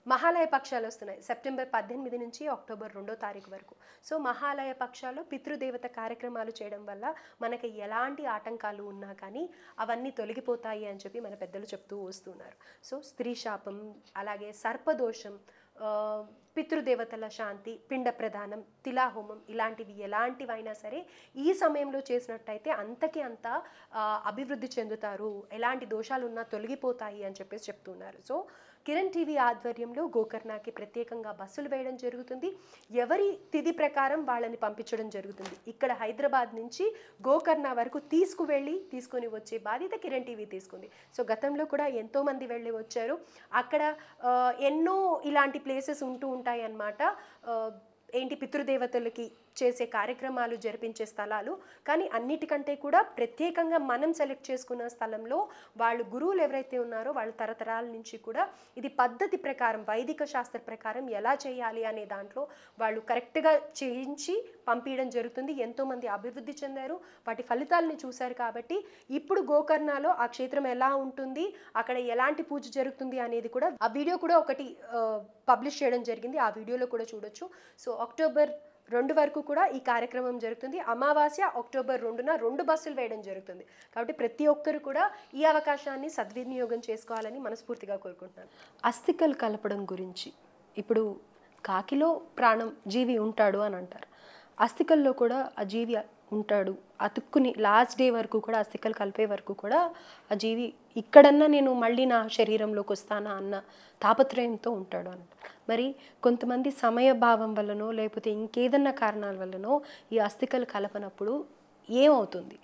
మహాలయ పక్షాలు వస్తున్నాయి సెప్టెంబర్ 18 నుంచి అక్టోబర్ 2వ తారీఖు వరకు. సో మహాలయ పక్షాలు పితృదేవత కార్యక్రమాలు చేయడం వల్ల మనకి ఎలాంటి ఆటంకాలు ఉన్నా కానీ అవన్నీ తొలగిపోతాయి అని చెప్పి మన పెద్దలు చెప్తూ వస్తున్నారు. సో స్త్రీ శాపం, అలాగే సర్పదోషం, పితృదేవతల శాంతి, పిండ ప్రదానం, తిలాహోమం ఇలాంటివి ఎలాంటివైనా సరే ఈ సమయంలో చేసినట్టయితే అంతకి అంత అభివృద్ధి చెందుతారు, ఎలాంటి దోషాలు ఉన్నా తొలగిపోతాయి అని చెప్పేసి చెప్తున్నారు. సో కిరణ్ టీవీ ఆధ్వర్యంలో గోకర్ణకి ప్రత్యేకంగా బస్సులు వేయడం జరుగుతుంది. ఎవరి తిథి ప్రకారం వాళ్ళని పంపించడం జరుగుతుంది. ఇక్కడ హైదరాబాద్ నుంచి గోకర్ణ వరకు తీసుకొని వచ్చే బాధ్యత కిరణ్ టీవీ తీసుకుంది. సో గతంలో కూడా ఎంతోమంది వెళ్ళి వచ్చారు. అక్కడ ఎన్నో ఇలాంటి ప్లేసెస్ ఉంటూ ఉంటాయి అన్నమాట. ఏంటి పితృదేవతలకి చేసే కార్యక్రమాలు జరిపించే స్థలాలు. కానీ అన్నిటికంటే కూడా ప్రత్యేకంగా మనం సెలెక్ట్ చేసుకున్న స్థలంలో వాళ్ళు గురువులు ఎవరైతే ఉన్నారో వాళ్ళు తరతరాల నుంచి కూడా ఇది పద్ధతి ప్రకారం, వైదిక శాస్త్ర ప్రకారం ఎలా చేయాలి అనే దాంట్లో వాళ్ళు కరెక్ట్గా చేయించి పంపించడం జరుగుతుంది. ఎంతోమంది అభివృద్ధి చెందారు, వాటి ఫలితాలని చూశారు. కాబట్టి ఇప్పుడు గోకర్ణలో ఆ క్షేత్రం ఎలా ఉంటుంది, అక్కడ ఎలాంటి పూజ జరుగుతుంది అనేది కూడా ఆ వీడియో కూడా ఒకటి పబ్లిష్ చేయడం జరిగింది. ఆ వీడియోలో కూడా చూడొచ్చు. సో అక్టోబర్ 2 వరకు కూడా ఈ కార్యక్రమం జరుగుతుంది. అమావాస్య అక్టోబర్ 2న 2 బస్సులు వేయడం జరుగుతుంది. కాబట్టి ప్రతి ఒక్కరు కూడా ఈ అవకాశాన్ని సద్వినియోగం చేసుకోవాలని మనస్ఫూర్తిగా కోరుకుంటున్నాను. అస్థికలు కలపడం గురించి, ఇప్పుడు కాకిలో ప్రాణం జీవి ఉంటాడు అని అంటారు. అస్థికల్లో కూడా ఆ జీవి ఉంటాడు, అతుక్కుని లాస్ట్ డే వరకు కూడా అస్థికలు కలిపే వరకు కూడా ఆ జీవి ఇక్కడన్నా నేను మళ్ళీ నా శరీరంలోకి వస్తానా అన్న తాపత్రయంతో ఉంటాడు అని. మరి కొంతమంది సమయభావం వల్లనో లేకపోతే ఇంకేదన్నా కారణాల వల్లనో ఈ అస్థికలు కలపనప్పుడు ఏమవుతుంది?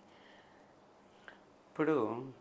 ఇప్పుడు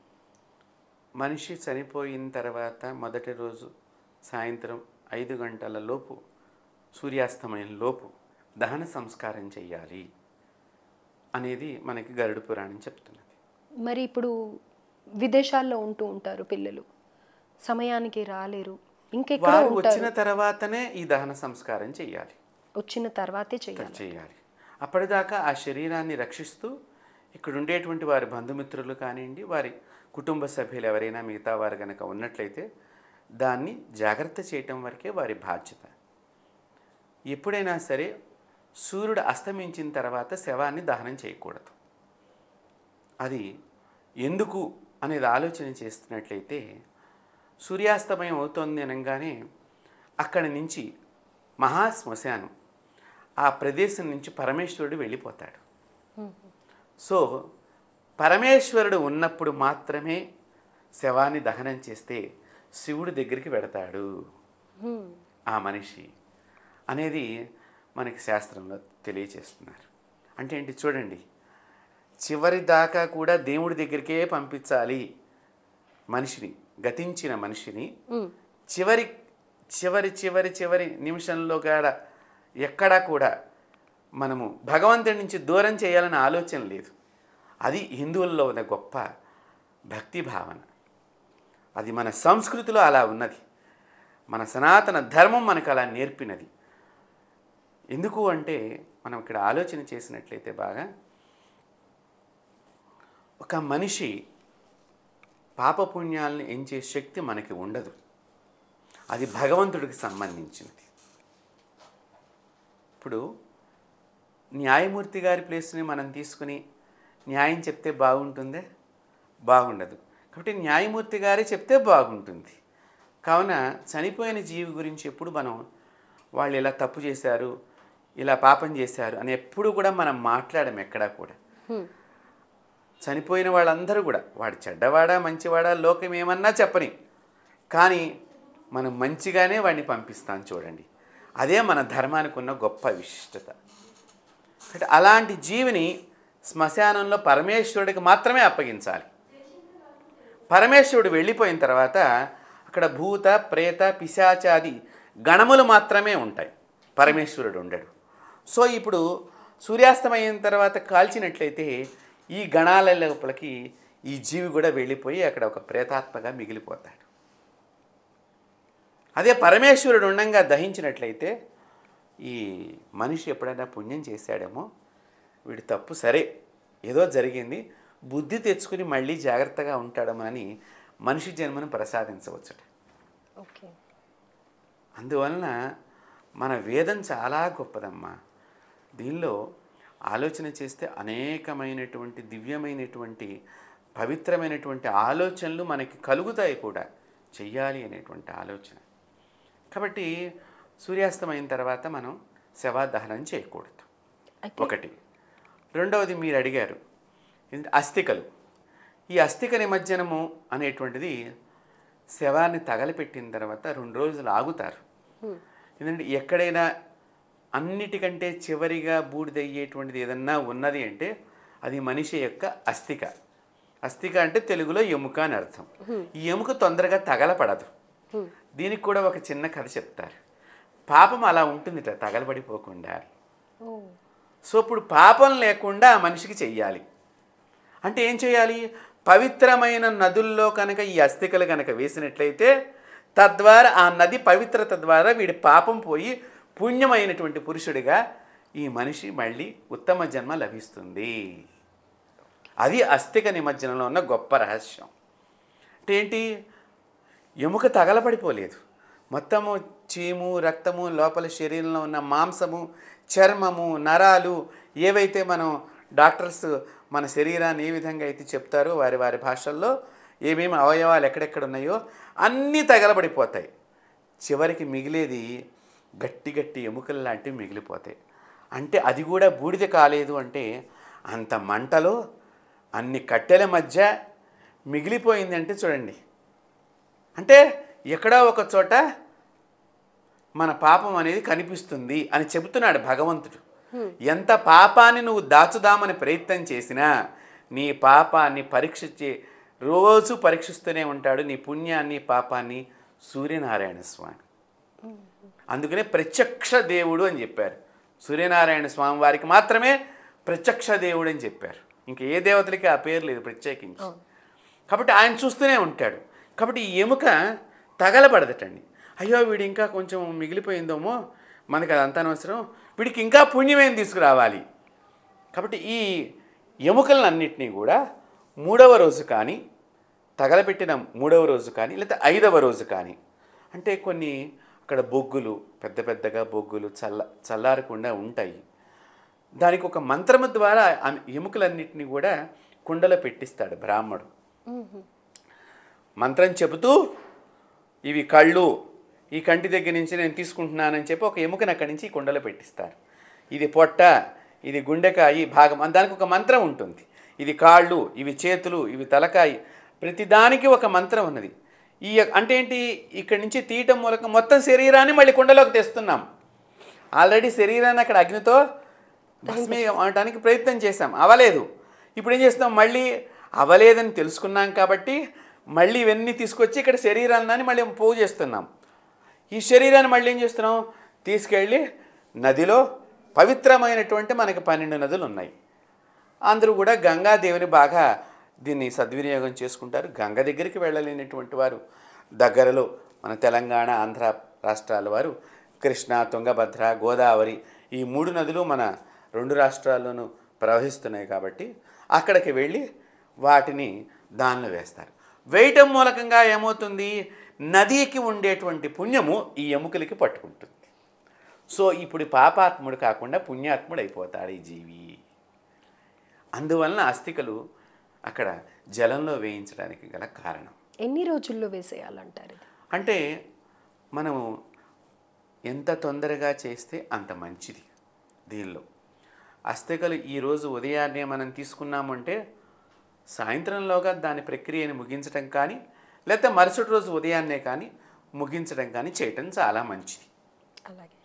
మనిషి చనిపోయిన తర్వాత మొదటి రోజు సాయంత్రం 5 గంటల లోపు, సూర్యాస్తమయం లోపు దహన సంస్కారం చెయ్యాలి అనేది మనకి గరుడ పురాణం చెప్తున్నది. మరి ఇప్పుడు విదేశాల్లో ఉంటూ ఉంటారు పిల్లలు, సమయానికి రాలేరు, ఇంకెక్కడ వచ్చిన తర్వాతనే ఈ దహన సంస్కారం చెయ్యాలి. వచ్చిన తర్వాతే చెయ్యాలి. అప్పటిదాకా ఆ శరీరాన్ని రక్షిస్తూ ఇక్కడ ఉండేటువంటి వారి బంధుమిత్రులు కానివ్వండి, వారి కుటుంబ సభ్యులు ఎవరైనా మిగతా వారు కనుక ఉన్నట్లయితే దాన్ని జాగ్రత్త చేయటం వరకే వారి బాధ్యత. ఎప్పుడైనా సరే సూర్యుడు అస్తమించిన తర్వాత శవాన్ని దహనం చేయకూడదు. అది ఎందుకు అనేది ఆలోచన చేస్తున్నట్లయితే, సూర్యాస్తమయం అవుతోంది అనగానే అక్కడి నుంచి మహాశ్మశానం, ఆ ప్రదేశం నుంచి పరమేశ్వరుడు వెళ్ళిపోతాడు. సో పరమేశ్వరుడు ఉన్నప్పుడు మాత్రమే శవాన్ని దహనం చేస్తే శివుడి దగ్గరికి వెడతాడు ఆ మనిషి అనేది మనకి శాస్త్రంలో తెలియచేస్తున్నారు. అంటే ఏంటి చూడండి, చివరి దాకా కూడా దేవుడి దగ్గరికే పంపించాలి మనిషిని, గతించిన మనిషిని. చివరి చివరి చివరి చివరి నిమిషంలో కూడా ఎక్కడా కూడా మనము భగవంతుడి నుంచి దూరం చేయాలనే ఆలోచన లేదు. అది హిందువుల్లో ఉన్న గొప్ప భక్తి భావన. అది మన సంస్కృతిలో అలా ఉన్నది. మన సనాతన ధర్మం మనకు అలా నేర్పినది. ఎందుకు అంటే మనం ఇక్కడ ఆలోచన చేసినట్లయితే బాగా, ఒక మనిషి పాపపుణ్యాలను ఎంచే శక్తి మనకి ఉండదు. అది భగవంతుడికి సంబంధించినది. ఇప్పుడు న్యాయమూర్తి గారి ప్లేస్ని మనం తీసుకుని న్యాయం చెప్తే బాగుంటుందే? బాగుండదు. కాబట్టి న్యాయమూర్తి గారే చెప్తే బాగుంటుంది. కావున చనిపోయిన జీవి గురించి ఎప్పుడు మనం వాళ్ళు ఇలా తప్పు చేశారు, ఇలా పాపం చేశారు అని ఎప్పుడు కూడా మనం మాట్లాడము ఎక్కడా కూడా. చనిపోయిన వాళ్ళందరూ కూడా వాడు చెడ్డవాడా మంచివాడా లోకం ఏమన్నా చెప్పని, కానీ మనం మంచిగానే వాడిని పంపిస్తాం చూడండి. అదే మన ధర్మానికి ఉన్న గొప్ప విశిష్టత. అంటే అలాంటి జీవిని శ్మశానంలో పరమేశ్వరుడికి మాత్రమే అప్పగించాలి. పరమేశ్వరుడు వెళ్ళిపోయిన తర్వాత అక్కడ భూత ప్రేత పిశాచాది గణములు మాత్రమే ఉంటాయి, పరమేశ్వరుడు ఉండడు. సో ఇప్పుడు సూర్యాస్తమయం తర్వాత కాల్చినట్లయితే ఈ గణాల లోపలికి ఈ జీవి కూడా వెళ్ళిపోయి అక్కడ ఒక ప్రేతాత్మగా మిగిలిపోతాడు. అదే పరమేశ్వరుడు ఉండంగా దహించినట్లయితే ఈ మనిషి ఎప్పుడైనా పుణ్యం చేశాడేమో, వీడు తప్పు సరే ఏదో జరిగింది, బుద్ధి తెచ్చుకుని మళ్ళీ జాగ్రత్తగా ఉంటాడేమో అని మనిషి జన్మను ప్రసాదించవచ్చుట. ఓకే. అందువలన మన వేదం చాలా గొప్పదమ్మా. దీనిలో ఆలోచన చేస్తే అనేకమైనటువంటి దివ్యమైనటువంటి పవిత్రమైనటువంటి ఆలోచనలు మనకి కలుగుతాయి కూడా, చెయ్యాలి అనేటువంటి ఆలోచన. కాబట్టి సూర్యాస్తమైన తర్వాత మనం శవాదహనం చేయకూడదు, ఒకటి. రెండవది మీరు అడిగారు అస్థికలు. ఈ అస్థిక నిమజ్జనము అనేటువంటిది శవాన్ని తగలపెట్టిన తర్వాత 2 రోజులు ఆగుతారు. ఎందుకంటే ఎక్కడైనా అన్నిటికంటే చివరిగా బూడిదయ్యేటువంటిది ఏదన్నా ఉన్నది అంటే అది మనిషి యొక్క అస్థిక. అస్థిక అంటే తెలుగులో ఎముక అని అర్థం. ఈ ఎముక తొందరగా తగలపడదు. దీనికి కూడా ఒక చిన్న కథ చెప్తారు. పాపం అలా ఉంటుందిట, తగలబడిపోకుండా. సో ఇప్పుడు పాపం లేకుండా ఆ మనిషికి చెయ్యాలి అంటే ఏం చేయాలి? పవిత్రమైన నదుల్లో కనుక ఈ అస్థికలు కనుక వేసినట్లయితే తద్వారా ఆ నది పవిత్రత ద్వారా వీడి పాపం పోయి పుణ్యమైనటువంటి పురుషుడిగా ఈ మనిషి మళ్ళీ ఉత్తమ జన్మ లభిస్తుంది. అది అస్థిక నిమజ్జనంలో ఉన్న గొప్ప రహస్యం. అంటే ఏంటి? ఎముక తగలబడిపోలేదు, మొత్తము చీము, రక్తము, లోపల శరీరంలో ఉన్న మాంసము, చర్మము, నరాలు ఏవైతే మనం డాక్టర్స్ మన శరీరాన్ని ఏ విధంగా అయితే చెప్తారో వారి వారి భాషల్లో ఏమేమి అవయవాలు ఎక్కడెక్కడ ఉన్నాయో అన్నీ తగలబడిపోతాయి. చివరికి మిగిలేది గట్టి గట్టి ఎముకలు లాంటివి మిగిలిపోతాయి. అంటే అది కూడా బూడిద కాలేదు అంటే అంత మంటలో అన్ని కట్టెల మధ్య మిగిలిపోయింది అంటే చూడండి. అంటే ఎక్కడో ఒక చోట మన పాపం అనేది కనిపిస్తుంది అని చెబుతున్నాడు భగవంతుడు. ఎంత పాపాన్ని నువ్వు దాచుదామని ప్రయత్నం చేసినా నీ పాపాన్ని రోజు పరీక్షిస్తూనే ఉంటాడు, నీ పుణ్యాన్ని పాపాన్ని సూర్యనారాయణ స్వామి. అందుకనే ప్రత్యక్ష దేవుడు అని చెప్పారు. సూర్యనారాయణ స్వామి వారికి మాత్రమే ప్రత్యక్ష దేవుడు అని చెప్పారు. ఇంక ఏ దేవతలకి ఆ పేరు లేదు ప్రత్యేకించి. కాబట్టి ఆయన చూస్తూనే ఉంటాడు. కాబట్టి ఈ ఎముక తగలబడదటండి. అయ్యో వీడు ఇంకా కొంచెం మిగిలిపోయిందేమో, మనకు అదంతా అనవసరం, వీడికి ఇంకా పుణ్యమేం తీసుకురావాలి. కాబట్టి ఈ ఎముకలన్నింటినీ కూడా 3వ రోజు కానీ, తగలబెట్టిన 3వ రోజు కానీ, లేకపోతే 5వ రోజు కానీ, అంటే కొన్ని అక్కడ బొగ్గులు పెద్ద పెద్దగా బొగ్గులు చల్లారకుండా ఉంటాయి. దానికి ఒక మంత్రము ద్వారా ఎముకలన్నింటినీ కూడా కుండలో పెట్టిస్తాడు బ్రాహ్మడు. మంత్రం చెబుతూ ఇవి కళ్ళు, ఈ కంటి దగ్గర నుంచి నేను తీసుకుంటున్నానని చెప్పి ఒక ఎముకను అక్కడి నుంచి కుండలో పెట్టిస్తారు. ఇది పొట్ట, ఇది గుండెకాయ భాగం, దానికి ఒక మంత్రం ఉంటుంది. ఇది కాళ్ళు, ఇవి చేతులు, ఇవి తలకాయ, ప్రతిదానికి ఒక మంత్రం ఉన్నది. అంటే ఏంటి? ఇక్కడి నుంచి తీయటం మూలక మొత్తం శరీరాన్ని మళ్ళీ కుండలోకి తెస్తున్నాం. ఆల్రెడీ శరీరాన్ని అక్కడ అగ్నితో భస్మీయం అవడానికి ప్రయత్నం చేసాం, అవ్వలేదు. ఇప్పుడు ఏం చేస్తున్నాం? మళ్ళీ అవ్వలేదని తెలుసుకున్నాం కాబట్టి మళ్ళీ ఇవన్నీ తీసుకొచ్చి ఇక్కడ శరీరాన్ని మళ్ళీ పోగు చేస్తున్నాం. ఈ శరీరాన్ని మళ్ళీ ఏం చేస్తున్నాం? తీసుకెళ్ళి నదిలో, పవిత్రమైనటువంటి మనకి 12 నదులు ఉన్నాయి. అందరూ కూడా గంగాదేవిని బాగా దీన్ని సద్వినియోగం చేసుకుంటారు. గంగ దగ్గరికి వెళ్ళలేనటువంటి వారు దగ్గరలో మన తెలంగాణ, ఆంధ్ర రాష్ట్రాల వారు కృష్ణ, తుంగభద్ర, గోదావరి ఈ 3 నదులు మన 2 రాష్ట్రాల్లోనూ ప్రవహిస్తున్నాయి కాబట్టి అక్కడికి వెళ్ళి వాటిని దానిలో వేస్తారు. వేయటం మూలకంగా ఏమవుతుంది? నదికి ఉండేటువంటి పుణ్యము ఈ ఎముకలకి పట్టుకుంటుంది. సో ఇప్పుడు పాపాత్ముడు కాకుండా పుణ్యాత్ముడు అయిపోతాడు ఈ జీవి. అందువలన అస్థికలు అక్కడ జలంలో వేయించడానికి గల కారణం. ఎన్ని రోజుల్లో వేసేయాలంటారు? అంటే మనము ఎంత తొందరగా చేస్తే అంత మంచిది. దీనిలో అస్థికలు ఈరోజు ఉదయాన్నే మనం తీసుకున్నామంటే సాయంత్రంలోగా దాని ప్రక్రియను ముగించడం కానీ, లేకపోతే మరుసటి రోజు ఉదయాన్నే కానీ ముగించడం కానీ చేయటం చాలా మంచిది. అలాగే.